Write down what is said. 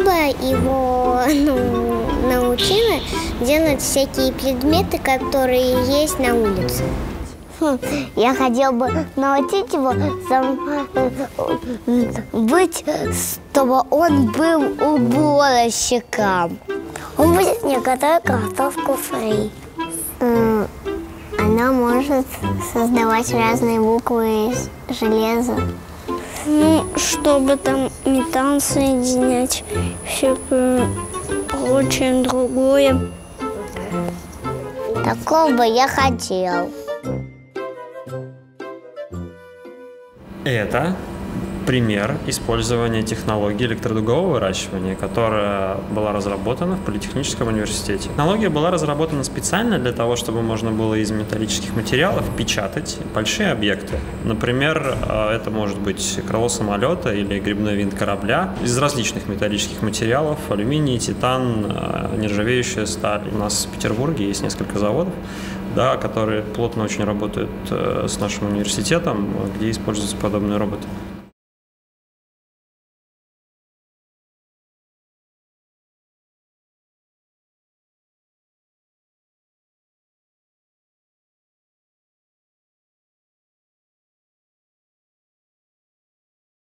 бы его научила делать всякие предметы, которые есть на улице. Я хотел бы научить его быть, чтобы он был уборщиком. Он будет мне готовить картошку фри. Она может создавать разные буквы из железа. Чтобы там металл соединять, всякое прочее другое. Такого бы я хотел. Это пример использования технологии электродугового выращивания, которая была разработана в Политехническом университете. Технология была разработана специально для того, чтобы можно было из металлических материалов печатать большие объекты. Например, это может быть крыло самолета или грибной винт корабля из различных металлических материалов: алюминий, титан, нержавеющая сталь. У нас в Петербурге есть несколько заводов, да, которые плотно очень работают с нашим университетом, где используются подобные роботы.